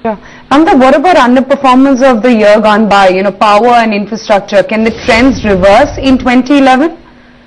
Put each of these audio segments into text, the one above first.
Sure. Ramdev, what about underperformance of the year gone by? You know, power and infrastructure. Can the trends reverse in 2011?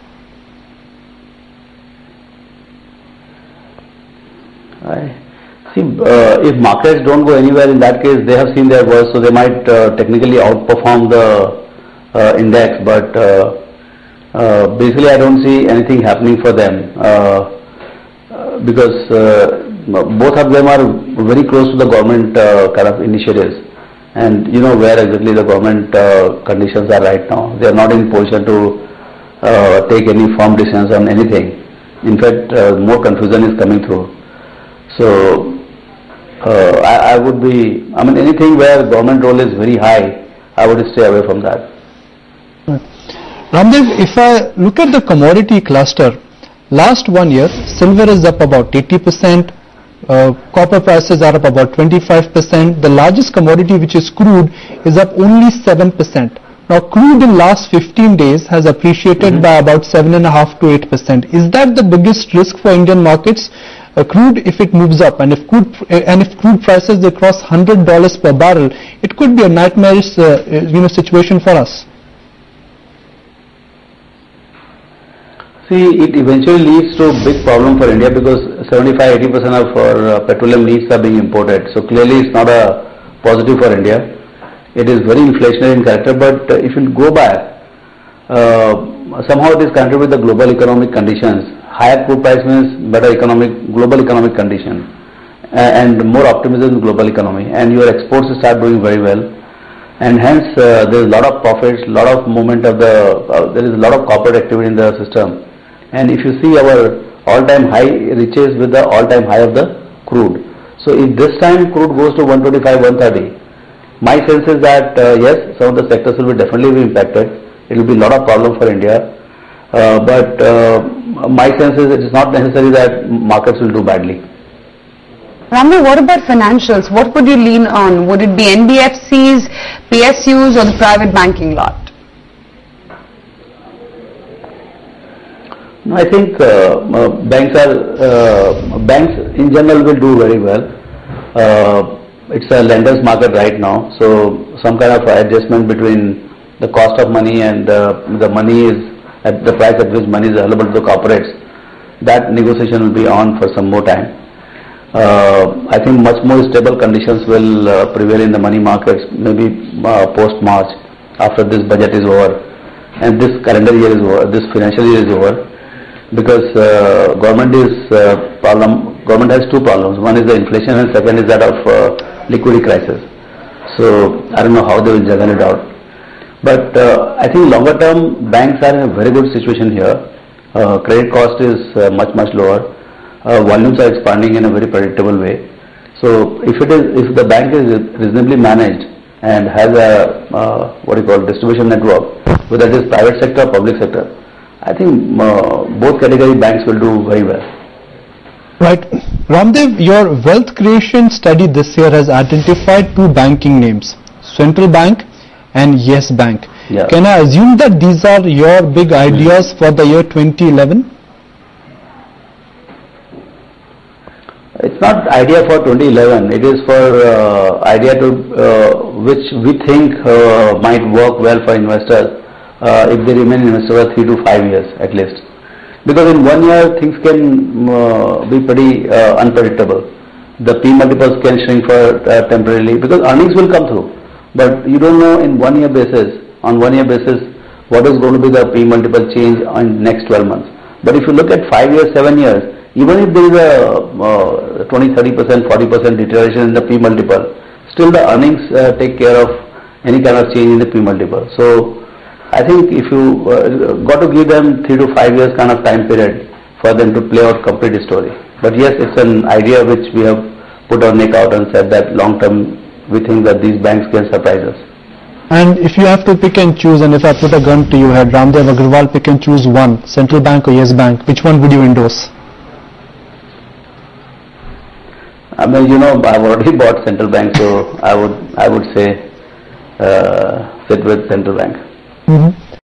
See, if markets don't go anywhere, in that case, they have seen their worst, so they might technically outperform the index. But basically, I don't see anything happening for them because both of them are very close to the government kind of initiatives, and you know where exactly the government conditions are right now. They are not in position to take any firm decisions on anything. In fact, more confusion is coming through. So I would be, I mean, anything where government role is very high, I would stay away from that. Ramdev, if I look at the commodity cluster, last 1 year, silver is up about 80%, copper prices are up about 25%, the largest commodity, which is crude, is up only 7%. Now, crude in last 15 days has appreciated by about 7.5 to 8%. Is that the biggest risk for Indian markets? Crude, if it moves up, and if crude prices they cross $100 per barrel, it could be a nightmarish situation for us. See, it eventually leads to a big problem for India because 75-80% of our petroleum needs are being imported. So clearly, it's not a positive for India. It is very inflationary in character. But if you go back, somehow it is connected with the global economic conditions. Higher crude price means better global economic condition, and more optimism in global economy, and your exports start doing very well, and hence there is a lot of profits, lot of movement of there is a lot of corporate activity in the system, and if you see our all-time high reaches with the all-time high of the crude. So if this time crude goes to 125, 130, my sense is that yes, some of the sectors will definitely be impacted. It will be a lot of problem for India. But my sense is it is not necessary that markets will do badly. Ramdev, what about financials? What would you lean on? Would it be NBFCs, PSUs, or the private banking lot? No, I think banks in general will do very well. It's a lender's market right now, so some kind of adjustment between the cost of money and the money is at the price at which money is available to the corporates, that negotiation will be on for some more time. I think much more stable conditions will prevail in the money markets, maybe post-March, after this budget is over and this calendar year is over, this financial year is over, because government has two problems. One is the inflation and second is that of liquidity crisis. So I don't know how they will juggle it out. But I think longer term banks are in a very good situation here. Credit cost is much lower. Volumes are expanding in a very predictable way. So if the bank is reasonably managed and has a distribution network, whether it is private sector or public sector, I think both category banks will do very well. Right. Ramdev, your wealth creation study this year has identified two banking names, Central Bank and Yes Bank. Yeah. Can I assume that these are your big ideas for the year 2011? It's not idea for 2011. It is for idea to which we think might work well for investors if they remain investors for 3 to 5 years at least. Because in 1 year things can be pretty unpredictable. The P multiples can shrink for temporarily because earnings will come through. But you don't know in 1 year basis, what is going to be the P multiple change on next 12 months. But if you look at 5 years, 7 years, even if there is a 20, 30%, 40% deterioration in the P multiple, still the earnings take care of any kind of change in the P multiple. So I think if you got to give them 3 to 5 years kind of time period for them to play out complete story. But yes, it's an idea which we have put our neck out and said that long term we think that these banks can surprise us. And if you have to pick and choose, and if I put a gun to your head, Ramdev Agrawal, pick and choose one, Central Bank or Yes Bank, which one would you endorse? I mean, I've already bought Central Bank, so I would say sit with Central Bank. Mm-hmm.